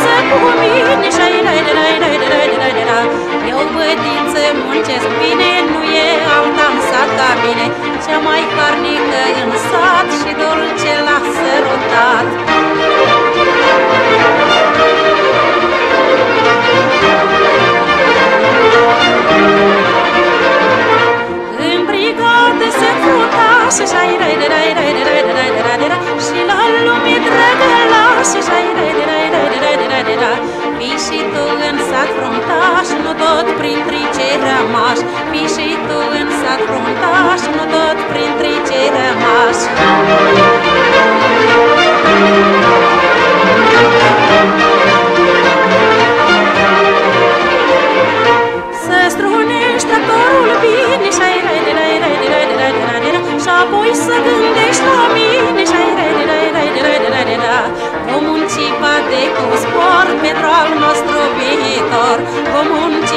viață cu mine, eu bădiță muncesc bine, nu e alta în sat ca mine, cea mai harnică în sat și dulce l-a sărutat. În brigadă se fruta și și la lume drăgălașă fii și tu în sat fruntaș, nu tot printre cei rămași. Fii și tu în sat fruntaș, nu tot printre cei rămași. Să strunești tractorul bine și apoi să gândești la mine vom munci poate cu spor pentru al nostru viitor. Vom munci